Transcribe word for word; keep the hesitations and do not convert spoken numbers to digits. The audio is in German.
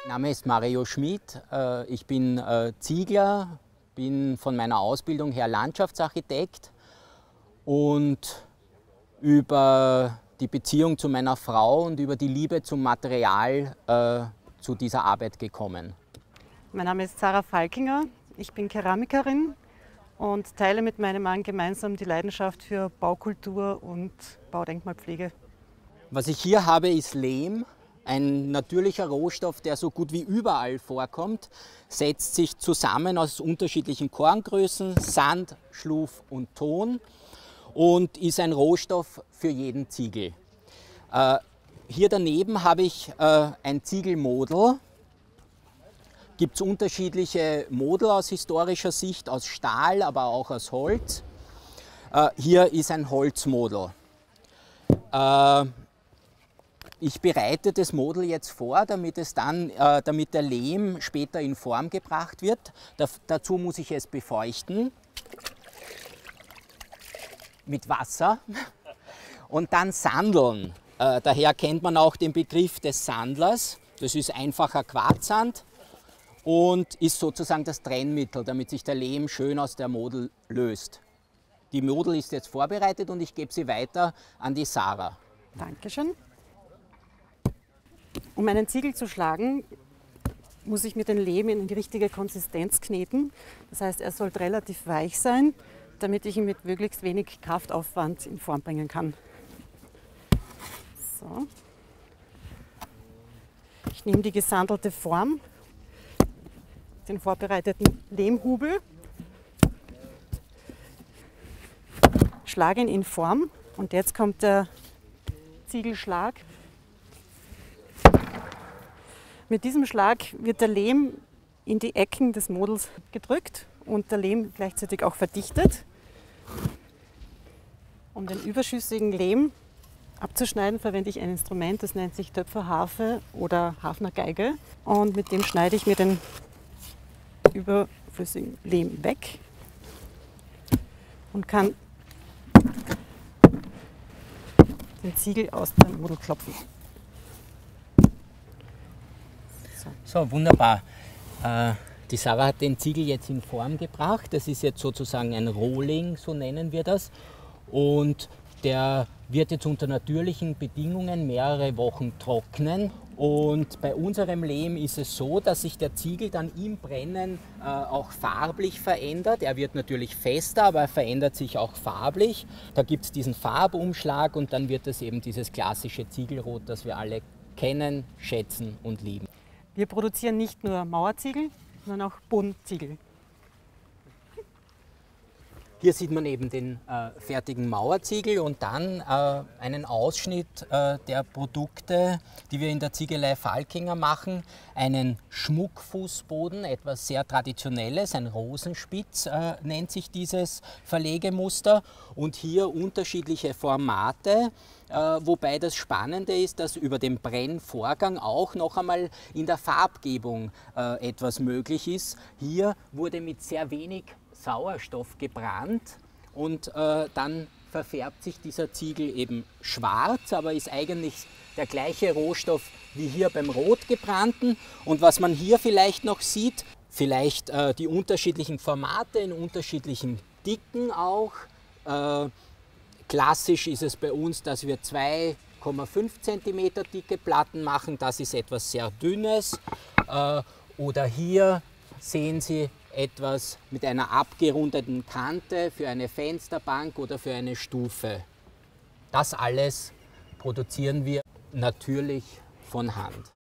Mein Name ist Mario Schmid. Ich bin Ziegler, bin von meiner Ausbildung her Landschaftsarchitekt und über die Beziehung zu meiner Frau und über die Liebe zum Material äh, zu dieser Arbeit gekommen. Mein Name ist Sarah Falkinger, ich bin Keramikerin und teile mit meinem Mann gemeinsam die Leidenschaft für Baukultur und Baudenkmalpflege. Was ich hier habe, ist Lehm. Ein natürlicher Rohstoff, der so gut wie überall vorkommt, setzt sich zusammen aus unterschiedlichen Korngrößen, Sand, Schluff und Ton und ist ein Rohstoff für jeden Ziegel. Äh, hier daneben habe ich äh, ein Ziegelmodel. Gibt es unterschiedliche Model aus historischer Sicht, aus Stahl, aber auch aus Holz. Äh, hier ist ein Holzmodel. Äh, Ich bereite das Model jetzt vor, damit, es dann, äh, damit der Lehm später in Form gebracht wird. Da, dazu muss ich es befeuchten mit Wasser und dann sandeln. Äh, daher kennt man auch den Begriff des Sandlers. Das ist einfacher Quarzsand und ist sozusagen das Trennmittel, damit sich der Lehm schön aus der Model löst. Die Model ist jetzt vorbereitet und ich gebe sie weiter an die Sarah. Dankeschön. Um einen Ziegel zu schlagen, muss ich mit dem Lehm in die richtige Konsistenz kneten. Das heißt, er sollte relativ weich sein, damit ich ihn mit möglichst wenig Kraftaufwand in Form bringen kann. So. Ich nehme die gesandelte Form, den vorbereiteten Lehmhubel, schlage ihn in Form und jetzt kommt der Ziegelschlag. Mit diesem Schlag wird der Lehm in die Ecken des Models gedrückt und der Lehm gleichzeitig auch verdichtet. Um den überschüssigen Lehm abzuschneiden, verwende ich ein Instrument, das nennt sich Töpferharfe oder Hafnergeige. Und mit dem schneide ich mir den überflüssigen Lehm weg und kann den Ziegel aus dem Model klopfen. So, wunderbar. Äh, die Sarah hat den Ziegel jetzt in Form gebracht. Das ist jetzt sozusagen ein Rohling, so nennen wir das. Und der wird jetzt unter natürlichen Bedingungen mehrere Wochen trocknen. Und bei unserem Lehm ist es so, dass sich der Ziegel dann im Brennen äh, auch farblich verändert. Er wird natürlich fester, aber er verändert sich auch farblich. Da gibt es diesen Farbumschlag und dann wird es eben dieses klassische Ziegelrot, das wir alle kennen, schätzen und lieben. Wir produzieren nicht nur Mauerziegel, sondern auch Bodenziegel. Hier sieht man eben den äh, fertigen Mauerziegel und dann äh, einen Ausschnitt äh, der Produkte, die wir in der Ziegelei Falkinger machen. Einen Schmuckfußboden, etwas sehr Traditionelles, ein Rosenspitz äh, nennt sich dieses Verlegemuster. Und hier unterschiedliche Formate, äh, wobei das Spannende ist, dass über den Brennvorgang auch noch einmal in der Farbgebung äh, etwas möglich ist. Hier wurde mit sehr wenig Sauerstoff gebrannt und äh, dann verfärbt sich dieser Ziegel eben schwarz, aber ist eigentlich der gleiche Rohstoff wie hier beim Rotgebrannten. Und was man hier vielleicht noch sieht, vielleicht äh, die unterschiedlichen Formate in unterschiedlichen Dicken auch. Äh, klassisch ist es bei uns, dass wir zwei Komma fünf Zentimeter dicke Platten machen, das ist etwas sehr Dünnes. Äh, oder hier sehen Sie etwas mit einer abgerundeten Kante für eine Fensterbank oder für eine Stufe. Das alles produzieren wir natürlich von Hand.